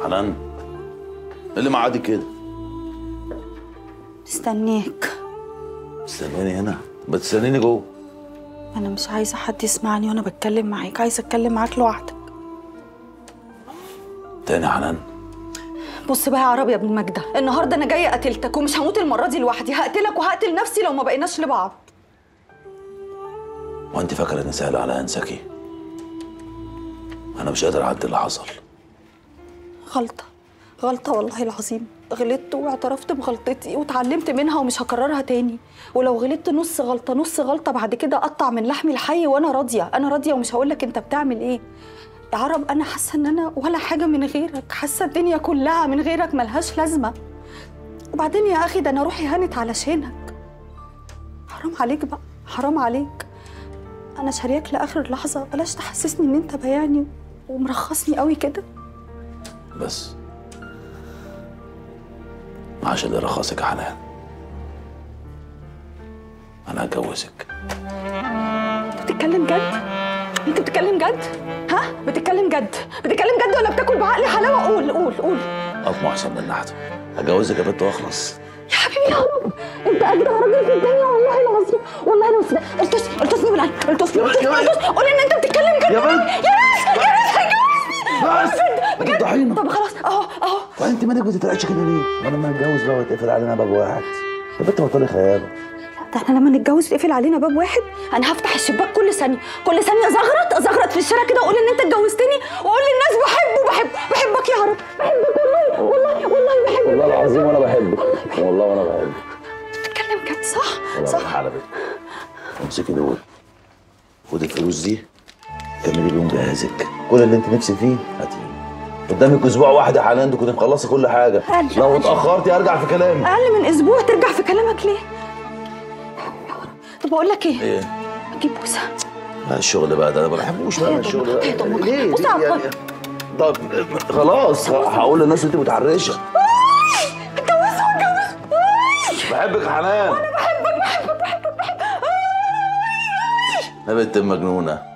حنان، ايه اللي معادي كده؟ مستنيك. تستناني هنا؟ ما تستنيني جوه. انا مش عايزه حد يسمعني وانا بتكلم معاك، عايزه اتكلم معاك لوحدك. تاني يا حنان؟ بص بقى يا عربي يا ابن ماجده، النهارده انا جايه قتلتك ومش هموت المره دي لوحدي، هقتلك وهقتل نفسي لو ما بقيناش لبعض. وانت فاكره اني سهل على انساكي؟ انا مش قادر اعدي اللي حصل. غلطه والله العظيم، غلطت واعترفت بغلطتي واتعلمت منها ومش هكررها تاني، ولو غلطت نص غلطه بعد كده اقطع من لحمي الحي وانا راضيه، انا راضيه ومش هقول لك انت بتعمل ايه. يا عرب انا حاسه ان انا ولا حاجه من غيرك، حاسه الدنيا كلها من غيرك ملهاش لازمه. وبعدين يا اخي ده انا روحي هانت علشانك. حرام عليك بقى، حرام عليك. انا شارياك لاخر لحظه، بلاش تحسسني ان انت بايعني ومرخصني قوي كده. بس عشان اللي رخصك يا حنان انا هتجوزك. بتتكلم جد؟ انت بتتكلم جد؟ ها؟ بتتكلم جد ولا بتاكل بعقلي حلاوه؟ قول. اطمع احسن من نحته. هتجوزك يا بنت واخلص. يا حبيبي يا رب، انت اجدع راجل في الدنيا والله العظيم، والله انا التسني بالعين، التسني قول ان انت بتتكلم جد يا بنت. يا ناس هيجوزني بس بجد ضحينا. طب خلاص اهو. وانت مالك بتترعش كده ليه؟ وانا لما نتجوز بقى ويتقفل علينا باب واحد. يا بنت بطلي خياله. ده احنا لما نتجوز يتقفل علينا باب واحد، انا هفتح الشباك كل ثانيه ازغرط في الشارع كده واقول ان انت اتجوزتني، واقول للناس بحبك يا رب، بحبك والله بحبك. والله العظيم وانا بحبك، والله وانا بحبك. بتتكلم جد صح؟ صح على فكره. امسكي دول، خدي الفلوس دي كملي بيهم جهازك، كل اللي انت نفسي فيه هاتيه. قدامك اسبوع واحد يا حنان تكوني مخلصه كل حاجه. لو اتاخرتي ارجع في كلامي. اقل من اسبوع ترجع في كلامك ليه؟ طب اقول لك ايه؟ اجيب بوسه. لا الشغل بقى ده انا ما بحبوش بقى الشغل ده. ليه؟ بوسه يعني. طب خلاص هقول للناس انت متحرشه. اتجوز. بحبك يا حنان. وانا بحبك. يا بنت المجنونه.